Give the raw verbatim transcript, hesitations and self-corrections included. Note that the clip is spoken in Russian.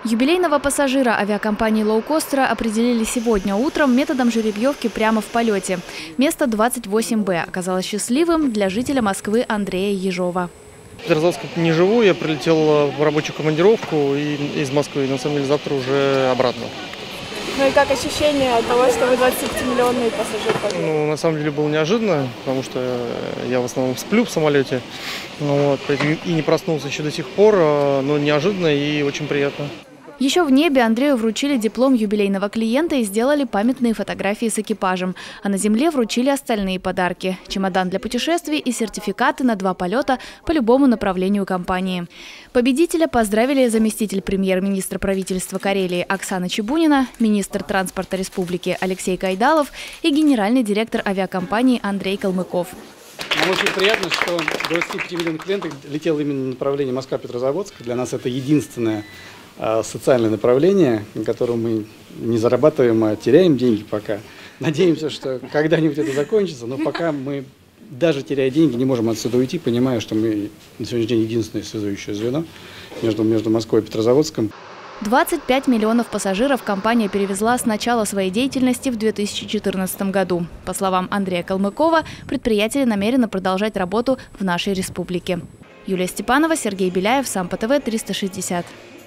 Юбилейного пассажира авиакомпании «Лоукостера» определили сегодня утром методом жеребьевки прямо в полете. Место двадцать восемь Б оказалось счастливым для жителя Москвы Андрея Ежова. В Петрозаводске не живу, я прилетел в рабочую командировку и из Москвы, на самом деле завтра уже обратно. Ну и как ощущение от того, что вы двадцатипятимиллионный пассажир? Ну, на самом деле было неожиданно, потому что я в основном сплю в самолете, ну, вот, и не проснулся еще до сих пор, но неожиданно и очень приятно. Еще в небе Андрею вручили диплом юбилейного клиента и сделали памятные фотографии с экипажем. А на земле вручили остальные подарки – чемодан для путешествий и сертификаты на два полета по любому направлению компании. Победителя поздравили заместитель премьер-министра правительства Карелии Оксана Чебунина, министр транспорта республики Алексей Кайдалов и генеральный директор авиакомпании Андрей Калмыков. Нам очень приятно, что двадцать пять миллионов клиентов летело именно на направлении Москва-Петрозаводск. Для нас это единственное социальное направление, на котором мы не зарабатываем, а теряем деньги пока. Надеемся, что когда-нибудь это закончится, но пока мы, даже теряя деньги, не можем отсюда уйти, понимая, что мы на сегодняшний день единственное связующее звено между, между Москвой и Петрозаводском. двадцать пять миллионов пассажиров компания перевезла с начала своей деятельности в две тысячи четырнадцатом году. По словам Андрея Калмыкова, предприятие намерено продолжать работу в нашей республике. Юлия Степанова, Сергей Беляев, Сампо ТВ триста шестьдесят.